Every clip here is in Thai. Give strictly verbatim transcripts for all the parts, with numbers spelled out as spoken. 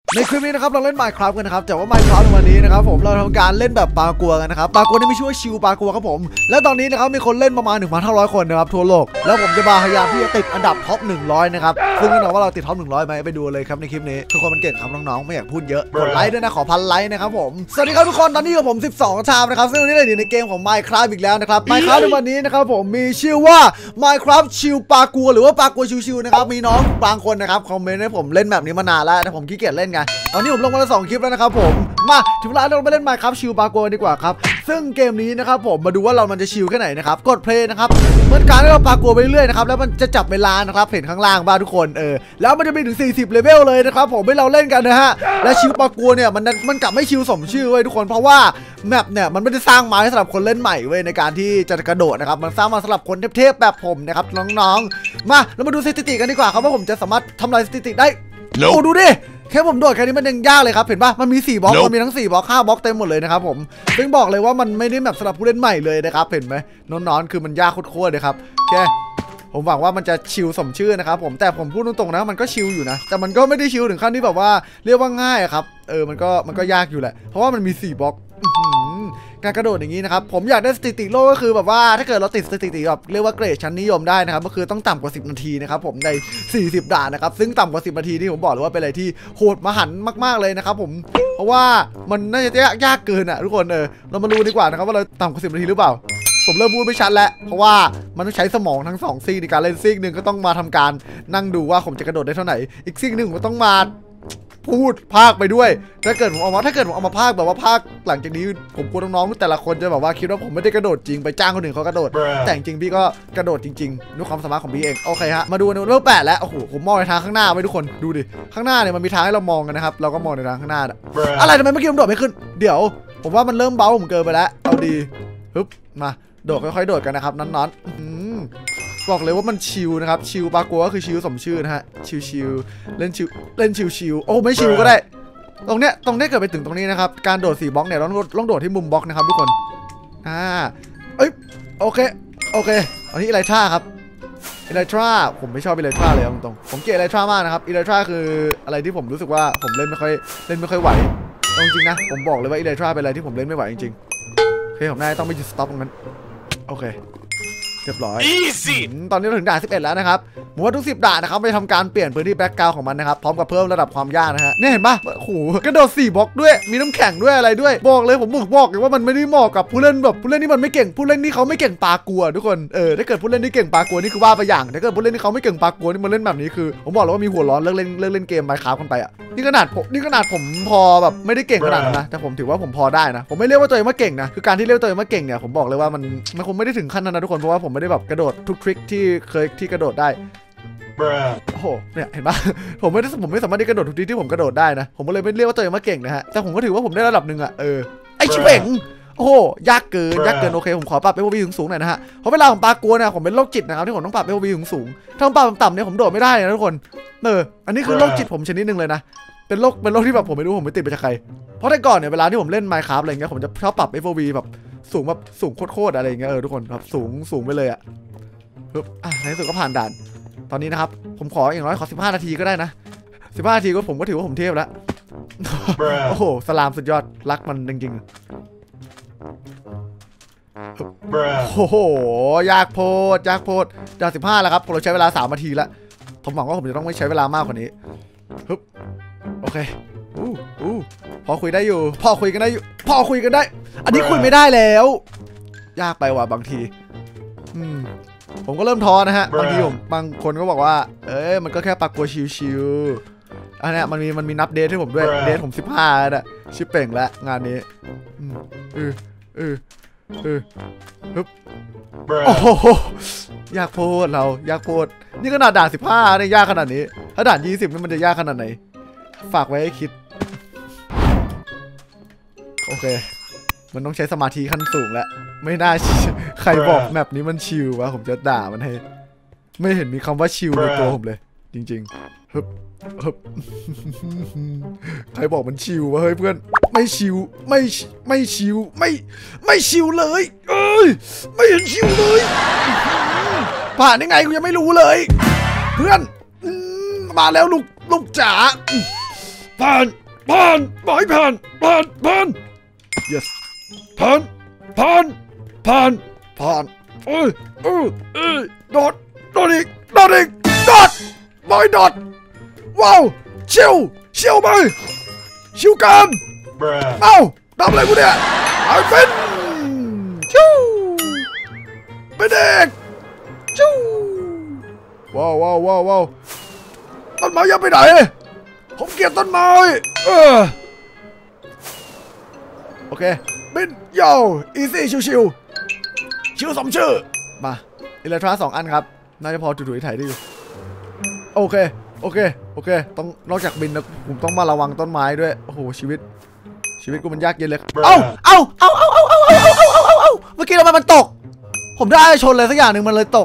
ในคลิปนี้นะครับเราเล่น Minecraft กันนะครับแต่ว่า Minecraft ในวันนี้นะครับผมเราทำการเล่นแบบปากัวกันนะครับปากัวนี่มีชื่อว่าชิวปากัวครับผมและตอนนี้นะครับมีคนเล่นประมาณ หนึ่งพันห้าร้อย คนนะครับทั่วโลกแล้วผมจะมาพยายามที่จะติดอันดับท็อปหนึ่งร้อยนะครับซึ่งแน่นอนว่าเราติดท็อปหนึ่งร้อยไหมไปดูเลยครับในคลิปนี้ทุกคนมันเก่งครับน้องๆไม่อยากพูดเยอะกดไลค์ด้วยนะขอพันไลค์นะครับผมสวัสดีครับทุกคนตอนนี้กับผมสิบสองชามนะครับซึ่งวันนี้เราอยู่ในเกมของ Minecraft อีกแล้วนะครับ Minecraft ในวันนี้นะครับผมมีชื่อว่า Minecraft ชิวปากัวหรือว่าปากัวชิวๆนะครับมีน้องบางคนนะครับคอมเมนต์ให้ผมเล่นแบบนี้มานานแล้วแต่ผมขี้เกียจเล่นไงตอนนี้ผมลงมาแล้วสองคลิปแล้วนะครับผมมาถึงเวลาเราไปเล่น Minecraft ชิวปากัวดีกว่าครับซึ่งเกมนี้นะครับผมมาดูว่าเรามันจะชิลแค่ไหนนะครับกดเพลย์นะครับเหมือนการที่เราปากัวไปเรื่อยนะครับแล้วมันจะจับเวลานะครับเห็นข้างล่างบ้างทุกคนเออแล้วมันจะมีถึงสี่สิบเลเวลเลยนะครับผมให้เราเล่นกันนะฮะและชิวปากัวเนี่ยมันมันกลับไม่ชิลสมชื่อเว้ยทุกคนเพราะว่าแมปเนี่ยมันไม่ได้สร้างมาสำหรับคนเล่นใหม่เว้ยในการที่จะกระโดดนะครับมันสร้างมาสำหรับคนเทพๆแบบผมนะครับน้องๆมาเรามาดูสถิติกันดีกว่าครับว่าผมจะสามารถทำลายสถิติได้โอ้ดูดิแค่ผมโดดแค่นี้มันยังยากเลยครับเห็นปะมันมีสี่บล็อก nope. มันมีทั้งสี่บล็อกห้าบล็อกเต็มหมดเลยนะครับผมซึ่งบอกเลยว่ามันไม่ได้แบบสำหรับผู้เล่นใหม่เลยนะครับเห็นไหมน้องๆคือมันยากโคตรๆเลยครับแค่ผมหวังว่ามันจะชิลสมชื่อนะครับผมแต่ผมพูดตรงๆนะมันก็ชิลอยู่นะแต่มันก็ไม่ได้ชิลถึงขั้นที่แบบว่าเรียกว่าง่ายครับเออมันก็มันก็ยากอยู่แหละเพราะว่ามันมีสี่บล็อกการกระโดดอย่างนี้นะครับผมอยากได้สถิติโลกก็คือแบบว่าถ้าเกิดเราติดสถิติแบบเรียกว่าเกรดชั้นนิยมได้นะครับก็คือต้องต่ำกว่าสิบนาทีนะครับผมในสี่สิบด่านนะครับซึ่งต่ำกว่าสิบนาทีที่ผมบอกเลยว่าเป็นอะไรที่โหดมหันมากๆเลยนะครับผมเพราะว่ามันน่าจะยากเกินอ่ะทุกคนเออเรามาดูดีกว่านะครับว่าเราต่ำกว่าสิบนาทีหรือเปล่าผมเริ่มพูดไม่ชัดแล้วเพราะว่ามันต้องใช้สมองทั้งสองซีกในการเล่นซีกหนึ่งก็ต้องมาทำการนั่งดูว่าผมจะกระโดดได้เท่าไหร่อีกซีกหนึ่งก็ต้องมาพูดภาคไปด้วยถ้าเกิดผมเอามาถ้าเกิดผมเอามาภาคแบบว่าภาคหลังจากนี้ผมกลัวน้องๆแต่ละคนจะแบบว่าคิดว่าผมไม่ได้กระโดดจริงไปจ้างคนอื่นเขากระโดดแต่จริงพี่ก็กระโดดจริงๆด้วยความสามารถของพี่เองโอเคฮะมาดูในเลเวลแปดแล้วโอ้โหผมมองในทางข้างหน้าไว้ทุกคนดูดิข้างหน้าเนี่ยมันมีทางให้เรามองกันนะครับเราก็มองในทางข้างหน้าอะไรทำไมเมื่อกี้ผมโดดไม่ขึ้นเดี๋ยวผมว่ามันเริ่มเบาผมเกินไปแล้วเอาดีฮึบมาโดดค่อยๆโดดกันนะครับน้อนๆบอกเลยว่ามันชิลนะครับชิลปากัวก็คือชิลสมชื่อนะฮะชิลๆเล่นชิลเล่นชิลๆโอ้ไม่ชิลก็ได้ตรงเนี้ยตรงเนี้ยเกิดไปถึงตรงนี้นะครับการโดดสี่บล็อกเนี่ยต้องต้องโดดที่มุมบล็อกนะครับทุกคนอ่าเอ้ยโอเคโอเคอันนี้อิไลทราครับอิไลทราผมไม่ชอบอิไลทราเลยตรงๆผมเกลียดอิไลทรามากนะครับอิไลทราคืออะไรที่ผมรู้สึกว่าผมเล่นไม่ค่อยเล่นไม่ค่อยไหวจริงๆนะผมบอกเลยว่าอิไลทราเป็นอะไรที่ผมเล่นไม่ไหวจริงๆโอเคผมน่าต้องไปหยุดสต็อปตรงนั้นโอเคเรียบร้อย Easy ตอนนี้เราถึงด่านสิบเอ็ดแล้วนะครับผมว่าทุกสิบด่านนะครับไปทำการเปลี่ยนพื้นที่แบ็กกราวด์ของมันนะครับพร้อมกับเพิ่มระดับความยากนะฮะนี่เห็นปะโอ้โหกระโดดสี่บล็อกด้วยมีน้ำแข็งด้วยอะไรด้วยบอกเลยผมบอกเลยว่ามันไม่ได้เหมาะกับผู้เล่นแบบผู้เล่นที่มันไม่เก่งผู้เล่นที่เขาไม่เก่งปากัวทุกคนเออถ้าเกิดผู้เล่นที่เก่งปากัวนี่คือว่าไปอย่างถ้าเกิดผู้เล่นที่เขาไม่เก่งปากัวนี่มันเล่นแบบนี้คือผมบอกเลยว่ามีหัวร้อนเลิกเล่นเลิกเล่นเกม Minecraft กันไปอ่ะนี่ขนาดผมนี่ขนาดผมพอแบบไม่ได้เก่งขนาดนั้นนะแต่ผมถือว่าผมพอได้นะผมไม่เรียกว่าตัวเองว่าเก่งนะคือการที่เรียกตัวเองว่าเก่งเนี่ยผมบอกเลยว่ามันมันคงไม่ได้ถึงขั้นนั้นนะทุกคนเพราะว่าผมไม่ได้แบบกระโดดทุกทริคที่เคยที่กระโดดได้โอ้โหเนี่ยเห็นปะผมไม่ได้ผมไม่สามารถที่กระโดดทุกทีที่ผมกระโดดได้นะผมก็เลยไม่เรียกว่าตัวเองว่าเก่งนะฮะแต่ผมก็ถือว่าผมได้ระดับหนึ่งอะเออไอชิบเป่งโอ้โหยากเกินยากเกินโอเคผมขอปรับเอฟ โอ วี สูงๆหน่อยนะฮะเพราะเวลาผมปากัวเนี่ยผมเป็นโรคจิตนะครับที่ผมต้องปรับเอฟ โอ วี สูงๆถ้าผมปรับต่ำๆเนี่ยผมโดดไม่ได้นะทุกคนเอออันนี้คือโรคจิตผมชนิดหนึ่งเลยนะเป็นโรคเป็นโรคที่แบบผมไม่รู้ผมไม่ติดไปจากใครเพราะแต่ก่อนเนี่ยเวลาที่ผมเล่น Minecraft อะไรเงี้ยผมจะชอบปรับ เอฟ โอ วี แบบสูงแบบสูงโคตรๆอะไรเงี้ยเออทุกคนครับสูงสูงไปเลยอะปึ๊บอ่ะในที่สุดก็ผ่านด่านตอนนี้นะครับผมขออย่างน้อยขอสิบห้านาทีก็ได้นะสิบห้านาทีก็ผมก็ถือว่าผมเทพแล้ว โอ้โหสลามสุดยอดรักมันจริงๆโอ้โหยากโพดยากโพดด่านสิบห้าแล้วครับเราใช้เวลาสามนาทีแล้วผมหวังว่าผมจะต้องไม่ใช้เวลามากกว่านี้ฮึบโอเคอู้อู้พอคุยได้อยู่พอคุยกันได้อยู่พอคุยกันได้อันนี้คุยไม่ได้แล้วยากไปว่ะบางทีอืมผมก็เริ่มท้อนะฮะบางทีผมบางคนก็บอกว่าเอ้ยมันก็แค่ปากกัวชิวๆอันนี้มันมีมันมีนับเดทให้ผมด้วยเดทผมสิบห้าแล้วชิปเป่งแล้วงานนี้เออเออเออฮึบโอ้โหยากโพดเรายากโพดนี่ขนาดด่านสิบห้าเนี่ยยากขนาดนี้ถ้าด่านยี่สิบนี่มันจะยากขนาดไหนฝากไว้ให้คิดโอเคมันต้องใช้สมาธิขั้นสูงแล้วไม่น่าใครบอกแมปนี้มันชิลวะผมจะด่ามันให้ไม่เห็นมีคำว่าชิลในตัวผมเลยจริงๆฮึบฮึบใครบอกมันชิลวะเฮ้ยเพื่อนไม่ชิลไม่ไม่ชิลไม่ไม่ชิลเลยเอ้ยไม่เห็นชิลเลยผ่านยังไงกูยังไม่รู้เลยเพื่อนมาแล้วลูกลูกจ๋าผ่านผ่านไม่ผ่านผ่านผ่าน yes ผ่านผ่านผ่านผ่านเอ้ยเอ้ยเอ้ยโดดโดดอีกโดดอีกโดดไม่โดดว้าวชิวชิวไปชิวกันเอ้าทำอะไรกูเนี่ยไอ้เป็นชิวเป็นเด็กชิวว้าวว้าวว้าวว้าวต้นไม้ยังไปไหนผมเกลียดต้นไม้เออโอเคบินโย่อีซี่ชิวชิวชิวสมชื่อมาอิเล็กทราสองอันครับน่าจะพอจุดๆถ่ายได้อยู่โอเคโอเคโอเคต้องนอกจากบินนะผมต้องมาระวังต้นไม้ด้วยโอ้โหชีวิตชีวิตกูมันยากเย็นเลยเอ้าเอ้าเอ้าเอ้าเอ้าเอ้าเอ้าเอ้าเอ้าเอ้าเมื่อกี้ทำไมมันตกผมได้ชนเลยสักอย่างหนึ่งมันเลยตก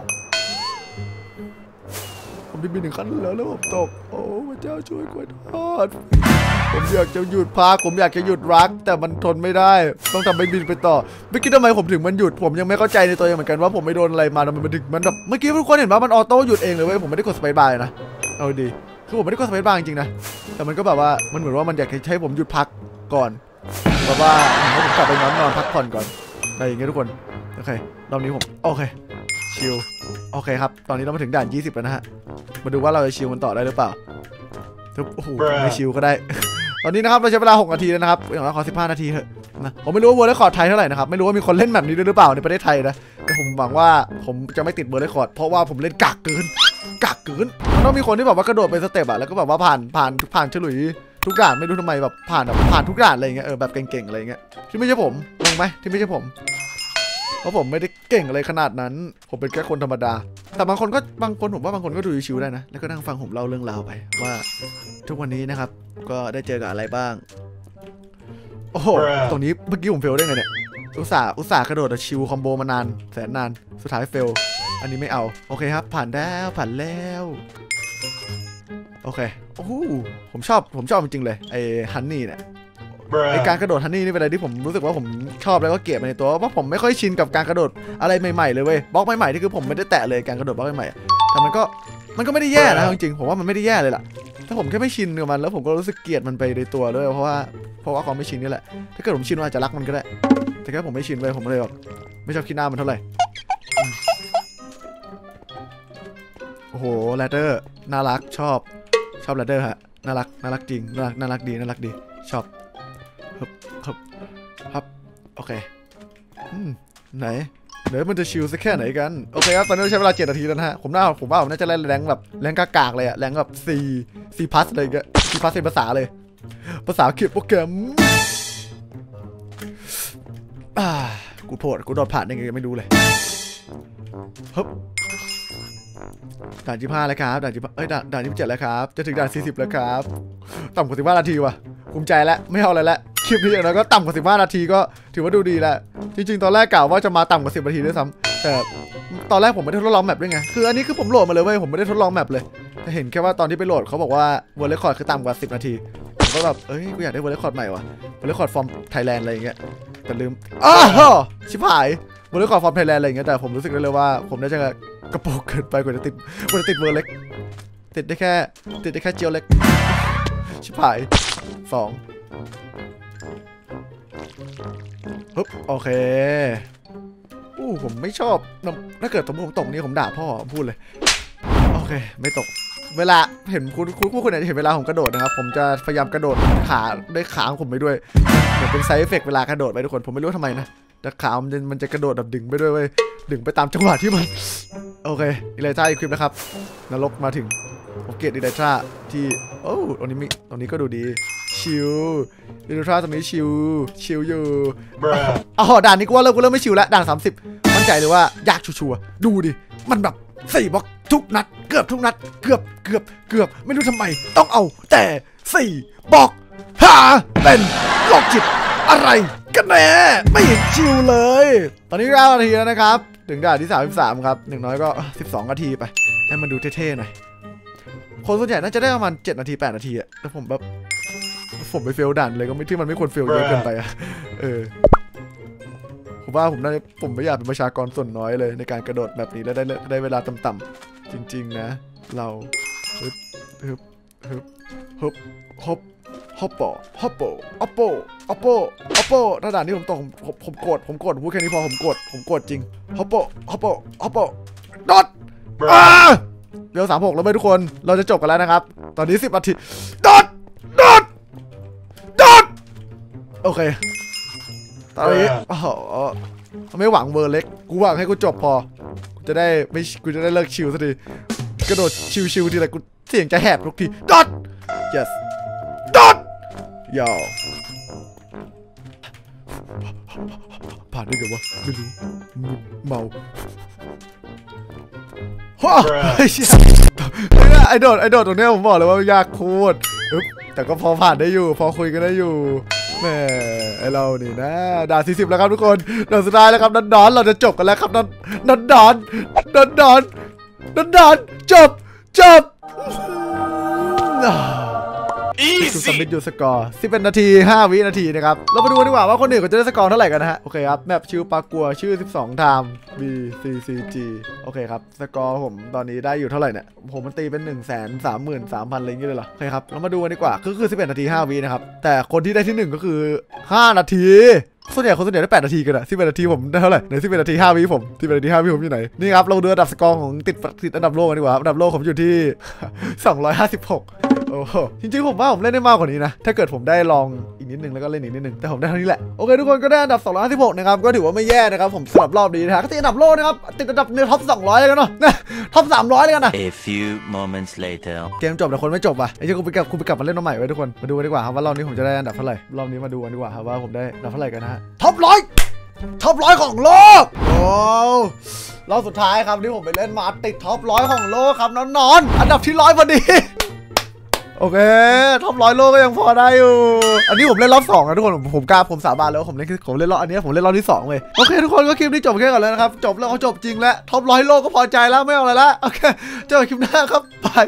ผมบินถึงขั้นแล้วแล้วผมตกโอ้พระเจ้าช่วยกวยทอดผมอยากจะหยุดพักผมอยากจะหยุดรักแต่มันทนไม่ได้ต้องทำให้บินไปต่อเมื่อกี้ทำไมผมถึงมันหยุดผมยังไม่เข้าใจในตัวเองเหมือนกันว่าผมไม่โดนอะไรมามันถึงมันแบบเมื่อกี้ทุกคนเห็นว่ามันออโต้หยุดเองเลยเว้ยผมไม่ได้กดสเปซบาร์นะเอาดีคือผมไม่ได้กดสเปซบาร์จริงๆนะแต่มันก็แบบว่ามันเหมือนว่ามันอยากให้ผมหยุดพักก่อนแบบว่าให้ผมกลับไปนอนนอนพักผ่อนก่อนอะไรอย่างเงี้ยทุกคนโอเครอบนี้ผมโอเคชิลโอเคครับตอนนี้เรามาถึงด่านยี่สิบแล้วนะฮะมาดูว่าเราจะชิลมันต่อได้หรือเปล่าโอ้โหไม่ชิลก็ได้ตอนนี้นะครับเราใช้เวลาหกนาทีแล้วนะครับอย่างน้อยขอสิบห้านาทีเถอะนะผมไม่รู้ว่าเวอร์เรคคอร์ดไทยเท่าไหร่นะครับไม่รู้ว่ามีคนเล่นแบบนี้ด้วยหรือเปล่าในประเทศไทยนะแต่ผมหวังว่าผมจะไม่ติดเวอร์เรคคอร์ดเพราะว่าผมเล่นกากเกินกากเกินมันต้องมีคนที่แบบว่ากระโดดไปสเต็ปอะแล้วก็แบบว่าผ่านผ่านผ่านฉลุยทุกด่านไม่รู้ทำไมแบบผ่านแบบผ่านทุกด่านอะไรเงี้ยเออแบบเก่งๆอะไรเงี้ยที่ไม่ใช่ผมงงไหมที่ไม่ใช่ผมเพราะผมไม่ได้เก่งอะไรขนาดนั้นผมเป็นแค่คนธรรมดาแต่บางคนก็บางคนผมว่าบางคนก็ดูชิวได้นะแล้วก็นั่งฟังผมเล่าเรื่องราวไปว่าทุกวันนี้นะครับก็ได้เจอกับอะไรบ้างโอ้โหตรงนี้เมื่อกี้ผมเฟลได้ไงเนี่ยอุตส่าห์อุตส่าห์กระโดดชิวคอมโบมานานแสนนานสุดท้ายเฟลอันนี้ไม่เอาโอเคครับผ่านแล้วผ่านแล้วโอเคโอ้โหผมชอบผมชอบจริงๆเลยไอ้ฮันนี่เนี่ยไอการกระโดดฮันนี่นี่เป็นอะไรที่ผมรู้สึกว่าผมชอบแล้วก็เกลียดในตัวเพราะผมไม่ค่อยชินกับการกระโดดอะไรใหม่ๆเลยเว้ยบล็อกใหม่ๆที่คือผมไม่ได้แตะเลยการกระโดดบล็อกใหม่ๆแต่มันก็มันก็ไม่ได้แย่นะจริงๆผมว่ามันไม่ได้แย่เลยล่ะถ้าผมแค่ไม่ชินกับมันแล้วผมก็รู้สึกเกลียดมันไปในตัวด้วยเพราะว่าเพราะว่าความไม่ชินนี่แหละถ้าเกิดผมชินอาจจะรักมันก็ได้แต่แค่ผมไม่ชินเลยผมเลยแบบไม่ชอบขี้หน้ามันเท่าไหร่โอ้โหแรดเดอร์น่ารักชอบชอบแรดเดอร์ฮะน่ารักน่ารักจริงน่ารักน่ารักดีน่ารักดีชอบครับครับครับโอเคอืมไหนเดี๋ยวมันจะชิลสักแค่ไหนกันโอเคครับตอนนี้ใช้เวลาเจ็ดนาทีแล้วนะฮะผมน่าผมว่าผมน่าจะเล่นแรงแบบแรงกากๆเลยอะแรงแบบซีซีพัสเลยก็ซีพัสเป็นภาษาเลยภาษาเขียนโปรแกรมอ่ากูโผล่กูโดดผ่านได้ไงไม่รู้เลยฮึบด่านที่ห้าแล้วครับด่านที่เอ้ยด่านด่านที่เจ็ดแล้วครับจะถึงด่านสี่สิบแล้วครับต่ำกว่าสิบห้านาทีว่ะภูมิใจแล้วไม่เอาอะไรแล้วคลิปนี้อย่างน้อยก็ต่ำกว่าสิบห้านาทีก็ถือว่าดูดีแล้วจริงๆตอนแรกกล่าวว่าจะมาต่ำกว่าสิบนาทีด้วยซ้ำแต่ตอนแรกผมไม่ได้ทดลองแมปด้วยไงคืออันนี้คือผมโหลดมาเลยเว้ยผมไม่ได้ทดลองแมปเลยแต่เห็นแค่ว่าตอนที่ไปโหลดเขาบอกว่าเวอร์เรคคอร์ดคือต่ำกว่าสิบนาทีผมก็แบบเอ้ยกูอยากได้เวอร์เรคคอร์ดใหม่ว่ะเวอร์เรคคอร์ดฟอร์มไทยแลนด์อะไรอย่างเงี้ยแต่ลืมอ้าวชิบหายเวอร์เรคคอร์ดฟอร์มไทยแลนด์อะไรอย่างเงี้ยแต่ผมรู้สึกได้เลยว่าผมน่าจะกระโปรงเกินไปกว่าจะติดกว่าจะติดเวอร์เล็กติดได้แค่ติดได้แค่เจียวเล็กชิบหายสองฮึบโอเคอู้ผมไม่ชอบถ้าเกิดสมมติผมตกนี่ผมด่าพ่อพูดเลยโอเคไม่ตกเวลาเห็นคุณคุณคุณอาจจะเห็นเวลาผมกระโดดนะครับผมจะพยายามกระโดดขาด้วยขาของผมไปด้วยเหมือนเป็นไซด์เอฟเฟกต์เวลากระโดดไปทุกคนผมไม่รู้ทำไมนะแต่ขามันจะมันจะกระโดดแบบดึงไปด้วยเว้ยดึงไปตามจังหวะที่มันโอเคอิเลต้าอีคลิปนะครับนรกมาถึงโอเคอิเลต้าที่โอ้ตรงนี้มีตรงนี้ก็ดูดีชิลอิเลต้าตรงนี้ชิลชิลอยู่อ๋อด่านนี้กูว่าเริ่มกูเริ่มไม่ชิลแล้วด่านสามสิบมั่นใจเลยว่ายากชัวร์ดูดิมันแบบสี่บล็อกทุกนัดเกือบทุกนัดเกือบเกือบเกือบไม่รู้ทำไมต้องเอาแต่สี่บล็อกหาเป็นหลอกจิตอะไรกันแน่ไม่เห็นชิลเลยตอนนี้เก้านาทีแล้วนะครับถึงด่านที่สามสิบสามครับหนึ่งน้อยก็สิบสองนาทีไปให้มันดูเท่ๆหน่อยคนส่วนใหญ่น่าจะได้ประมาณเจ็ดนาทีแปดนาทีอะแต่ผมแบบผมไปเฟลด่านเลยก็ไม่ที่มันไม่ควรเฟลเยอะเกินไปอะเออผมว่าผมน่าผมไม่อยากเป็นประชากรส่วนน้อยเลยในการกระโดดแบบนี้แล้วได้ได้เวลาต่ำๆจริงๆนะเราฮึบฮึบฮึบฮึบฮึบฮอปโปฮอปโปอัปโปอัปโปอัปโปถ้าด่านนี้ผมตกผมผมโกรธผมโกรธพูดแค่นี้พอผมโกรธผมโกรธจริงฮอปโปฮอปโปฮอปโปดอทเดี๋ยวสามหกแล้วไหมทุกคนเราจะจบกันแล้วนะครับตอนนี้สิบนาทีดอทดอทดอทโอเคตอนนี้โอ้โหไม่หวังเวอร์เล็กกูหวังให้กูจบพอกูจะได้ไม่กูจะได้เลิกชิวสักทีกระโดดชิวๆทีไรกูเสียงจะแหบทุกทีดอท yes ดอทยาวผ่านได้เดี๋ยววะไม่รู้เมาว้าวไอโดดไอโดดตรงนี้ผมบอกเลยว่ายากโคตรแต่ก็พอผ่านได้อยู่พอคุยกันได้อยู่แหมไอเรานี่นะด่านสี่สิบแล้วครับทุกคนด่านสุดท้ายแล้วครับนันดอนเราจะจบกันแล้วครับนันนันดอนนันดอนนันดอนจบจบสุดสมิธยูสกอร์สิบเอ็ดนาทีห้าวินาทีนะครับเรามาดูดีกว่าว่าคนอื่นเขาจะได้สกอร์เท่าไหร่กันนะฮะโอเคครับแมปชิวปากัวชื่อสิบสองไทม์ B C C G โอเคครับสกอร์ผมตอนนี้ได้อยู่เท่าไหร่เนี่ยผมมันตีเป็น หนึ่งแสนสามหมื่นสามพัน อะไรอย่างเงี้ยเลยเหรอโอเคครับเรามาดูกันดีกว่าก็คือสิบเอ็ดนาทีห้าวินะครับแต่คนที่ได้ที่หนึ่งก็คือห้านาทีส่วนใหญ่คนส่วนใหญ่ได้แปดนาทีกันอะสิบเอ็ดนาทีผมได้เท่าไหร่ในสิบเอ็ดนาทีห้าวิผมสิบเอ็ดนาทีห้าวิผมอยู่ไหนนี่ครับเราดูอันดับสกอร์ของติดติดอันดับโลกกันดีกว่าอันดับโลกผมอยู่ที่สองร้อยห้าสิบหกโอ้จริงๆผมว่าผมเล่นได้มากกว่านี้นะถ้าเกิดผมได้ลองอีกนิดนึงแล้วก็เล่นอีกนิดนึงแต่ผมได้เท่านี้แหละโอเคทุกคนก็ได้อันดับสองร้อยห้าสิบหกนะครับก็ถือว่าไม่แย่นะครับผมสำหรับรอบนี้นะก็ติดอันดับโลกนะครับติดอันดับในท็อปสองร้อยเลยกันเนาะท็อปสามร้อยเลยกันนะ A few moments later เกมจบแต่คนไม่จบอ่ะไอ้เจ้าคุณไปกลับคุณไปกลับมาเล่นมาใหม่ไว้ทุกคนมาดูกันดีกว่าครับว่ารอบนี้ผมจะได้อันดับเท่าไหร่รอบนี้มาดูกันดีกว่าครับว่าผมได้อันดับเท่าไหร่กันนะฮะท็อปร้อยท็อปร้อยของโลกโอ้รอบสุดท้ายครับที่ผมไปเล่นมาติดท็อปร้อยของโลกครับนอนๆอันดับที่ร้อยพอดีโอเคท็อปร้อยโลก็ยังพอได้อยู่อันนี้ผมเล่นรอบสองนะทุกคนผมผมกล้าผมสาบานแล้วผมเล่นผมเล่นรอบอันนี้ผมเล่นรอบที่สองเลยโอเคทุกคนก็คลิปนี้จบแค่ก่อนแล้วนะครับจบแล้วเขาจบจริงแล้วท็อปร้อยโลก็พอใจแล้วไม่เอาอะไรละโอเคเจอกันคลิปหน้าครับบาย